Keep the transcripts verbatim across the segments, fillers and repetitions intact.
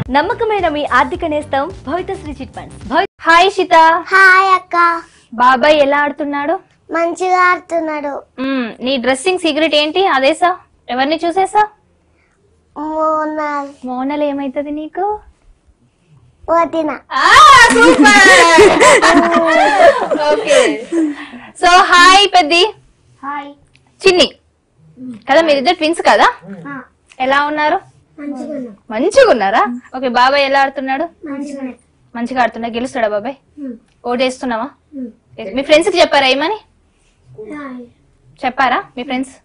నమ్మకమైన మీ ఆర్థిక నేస్తం Bhavithasri chit funds. Hi Shitha. Hi అక్క. బాబాయ్ ఎలా ఆడుతున్నాడు? మంచిగా ఆడుతున్నాడు. నీ డ్రెస్సింగ్ సీక్రెట్ ఏంటి? అదేసా? ఎవరిని చూసేసా? మోనల్. మోనల్ ఏమైతుంది నీకు? వదిన. So hi Peddi. హాయ్ చిన్ని కదా, మీరిద్దరు ట్విన్స్ కదా? ఎలా ఉన్నారు? మంచిగా ఉన్నారా? ఓకే, బాబాయ్ ఎలా ఆడుతున్నాడు? మంచిగా ఆడుతున్నా. గెలుస్తాడా బాబాయ్? ఓటేస్తున్నావా? మీ ఫ్రెండ్స్ కి చెప్పారా ఏమని? చెప్పారా మీ ఫ్రెండ్స్?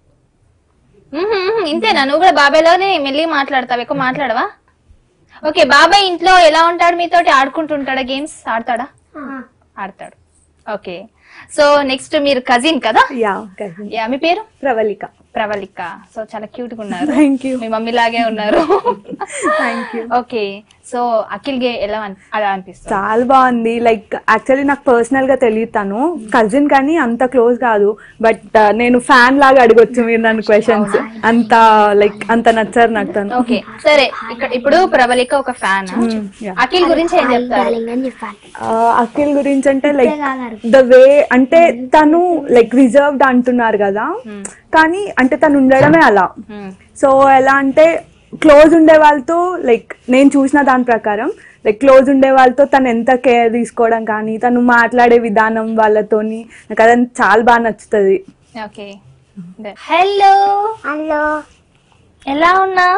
ఇంతేనా? నువ్వు కూడా బాబాయ్లోనే మెల్లిగా మాట్లాడతావు, ఎక్కువ మాట్లాడవా? ఓకే, బాబాయ్ ఇంట్లో ఎలా ఉంటాడు? మీతోటి ఆడుకుంటుంటాడా? గేమ్స్ ఆడతాడా? ఆడతాడు. ఓకే, సో నెక్స్ట్ మీరు కజిన్ కదా? Yeah cousin. యా, మీ పేరు? ప్రవళిక. ప్రవళిక. సో చాలా క్యూట్ గా ఉన్నారు. Thank you. మీ మమ్మీ లాగే ఉన్నారు. Thank you. Okay, so Akhil గే ఎలా అలా అనిపిస్తుంది? చాలా బాగుంది. లైక్ యాక్చువల్లీ నాకు పర్సనల్ గా తెలియదు, తను కజిన్ కానీ అంత క్లోజ్ కాదు. బట్ నేను ఫ్యాన్ లాగా అడగొచ్చు మీరు నన్ను క్వశ్చన్స్. అంత లైక్ అంత నచ్చారు నాకు తను. ఓకే సరే, ఇక్కడ ఇప్పుడు ప్రవళిక ఒక ఫ్యాన్. అఖిల్ గురించి ఏం చెప్తారు? అఖిల్ గురించి అంటే లైక్ ద వే, అంటే తను లైక్ రిజర్వ్డ్ అంటున్నారు కదా, కానీ అంటే తను ఉండడమే అలా. సో ఎలా అంటే క్లోజ్ ఉండే వాళ్ళతో, లైక్ నేను చూసిన దాని ప్రకారం లైక్ క్లోజ్ ఉండే వాళ్ళతో తను ఎంత కేర్ తీసుకోవడం కానీ, తను మాట్లాడే విధానం వాళ్ళతోని నాకు అదంతా చాలా బాగా నచ్చుతుంది. Okay, hello. హలో, ఎలా ఉన్నా?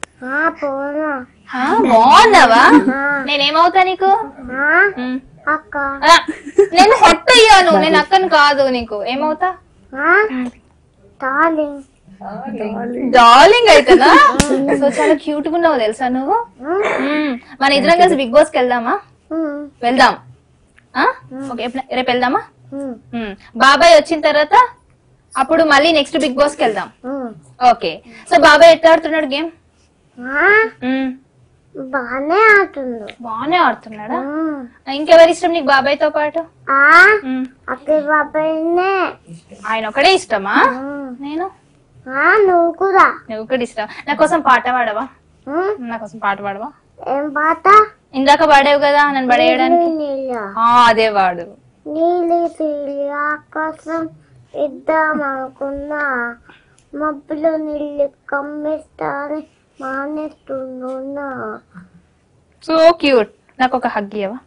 బాగున్నావా? నేనేమవుతా నీకు? అక్క. నేను హొట్టు అయ్యాను, నేను అక్కను కాదు. నీకు ఏమవుతా? డార్లింగ్. డార్లింగ్ అయితేనా? సో చాలా క్యూట్ గా ఉన్నావు తెలుసా నువ్వు. మన ఇద్దరం కలిసి బిగ్ బాస్ కి వెళ్దామా? వెళ్దాం. ఓకే, రేపు వెళ్దామా? బాబాయ్ వచ్చిన తర్వాత అప్పుడు మళ్ళీ నెక్స్ట్ బిగ్ బాస్ కి వెళ్దాం. ఓకే, సో బాబాయ్ ఎట్లా ఆడుతున్నాడు గేమ్? బానే ఆడుతున్నాడు. బానే ఆడుతున్నాడా? ఇంకెవరి ఇష్టం నీకు బాబాయ్ తో పాటు? అఖిల్ బాబాయ్నే. ఆయన ఒకడే ఇష్టమా? నేను నువ్వు కూడా. నువ్వు కూడా ఇష్టం. నా కోసం పాట పాడవా? నా కోసం పాట పాడవా? ఏం పాట? ఇందాక పాడావు కదా నన్ను పడేయడానికి. అదే వాడు. నీలి నీలి ఆకాశం ఇద్దాం అనుకున్నా, మబ్బులో నీళ్ళు కమ్మిస్తాను మానేస్తున్నా. So cute. నాకు ఒక హగ్ ఇవ్వవా?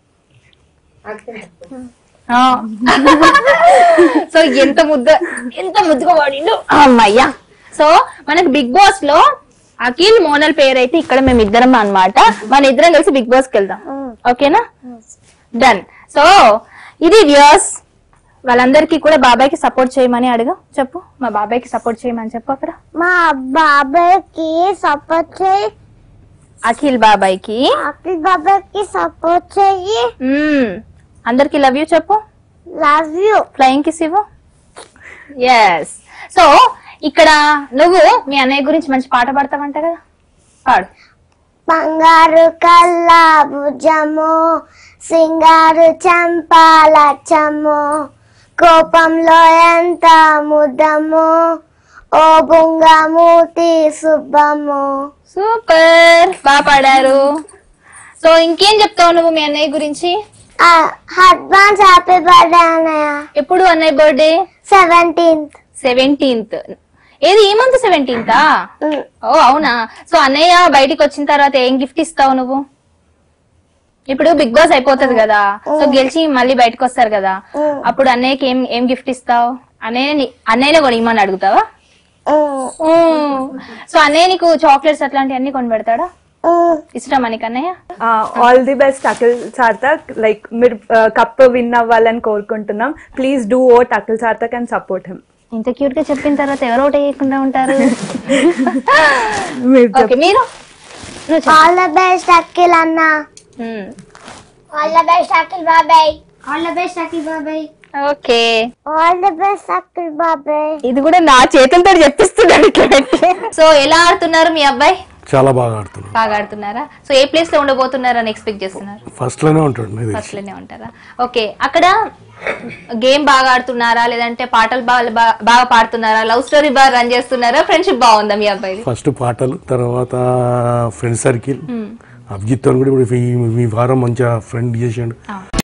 సో ఎంత ముద్ద, ఎంత ముద్దుగా వాడిండు అమ్మయ్యా. సో మనకి బిగ్ బాస్ లో అఖిల్ మోనల్ పేరు అయితే ఇక్కడ మేము ఇద్దరం అన్నమాట. మన ఇద్దరం కలిసి బిగ్ బాస్ కి వెళ్దాం. ఓకేనా? డన్. సో ఇది వ్యూయర్స్, వాళ్ళందరికీ కూడా బాబాయ్ కి సపోర్ట్ చేయమని అడుగు. చెప్పు, మా బాబాయ్ కి సపోర్ట్ చేయమని చెప్పు. అక్కడ మా బాబాయ్ కి సపోర్ట్ చేయి. అఖిల్ బాబాయ్ కి అఖిల్ బాబాయ్ కి సపోర్ట్ చెయ్యి. అందరికి లవ్ యూ చెప్పు. Love you. ఫ్లయింగ్ కిస్ ఇవ్వు. ఎస్. సో ఇక్కడ నువ్వు మీ అన్నయ్య గురించి మంచి పాట పాడతావంట కదా, పాడు. బంగారు కళ్ళ భుజము, సింగారు చంపాలచ్చము, కోపంలో ఎంత ముద్దము, ఓ బుంగమూతి సుబ్బము. సూపర్, బాగా పాడారు. సో ఇంకేం చెప్తావు నువ్వు మీ అన్నయ్య గురించి? అడ్వాన్స్ హ్యాపీ బర్త్డే అన్నయ్య. ఎప్పుడు అన్నయ్య బర్త్డే? సెవెంటీన్త్. సెవెంటీన్త్. ఏది ఈ మంత్ సెవెంటీన్తా? ఓ అవునా. సో అన్నయ్య బయటికి వచ్చిన తర్వాత ఏం గిఫ్ట్ ఇస్తావు నువ్వు? ఇప్పుడు బిగ్ బాస్ అయిపోతుంది కదా, సో గెలిచి మళ్ళీ బయటకు వస్తారు కదా, అప్పుడు అన్నయ్యకి ఏం ఏం గిఫ్ట్ ఇస్తావు? అన్నయ్య అన్నయ్యనే కొనిమని అడుగుతావా? సో అన్నయ్య నీకు చాక్లెట్స్ అట్లాంటివి అన్ని కొని పెడతాడా? ఇష్టమా నీకు అన్నయ్య? All the best Akhil Sarthak. Like మీరు కప్ విన్ అవ్వాలని కోరుకుంటున్నాం. Please do vote Akhil Sarthak and support him. ఇంత క్యూట్ గా చెప్పిన తర్వాత ఎవరు ఓట్ వేయకుండా ఉంటారు? మీరు ఆల్ ద బెస్ట్ అఖిల్ అన్న. ఆల్ ద బెస్ట్ అఖిల్ బాబాయ్. ఆల్ ద బెస్ట్ అఖిల్ బాబాయ్. Okay, all the best Akhil బాబాయ్. ఇది కూడా నా చేతులతో చెప్పిస్తున్నాడు. సో ఎలా ఆడుతున్నారు మీ అబ్బాయి? చాలా బాగా ఆడుతున్నారు. బాగా ఆడుతున్నారా? సో ఏ ప్లేస్ లో ఉండబోతున్నారని ఎక్స్పెక్ట్ చేస్తున్నారు? ఫస్ట్ లోనే ఉంటాడు. ఫస్ట్ లోనే ఉంటారా? ఓకే, అక్కడ గేమ్ బాగా ఆడుతున్నారా, లేదంటే పాటలు బాగా పాడుతున్నారా, లవ్ స్టోరీ బాగా రన్ చేస్తున్నారా, ఫ్రెండ్షిప్ బాగుందా మీ అబ్బాయి? ఫస్ట్ పాటలు, తర్వాత ఫ్రెండ్ సర్కిల్, అభిజిత్ అని కూడా ఇప్పుడు ఈ- మీ వారం మంచిగా ఫ్రెండ్ చేసాడు.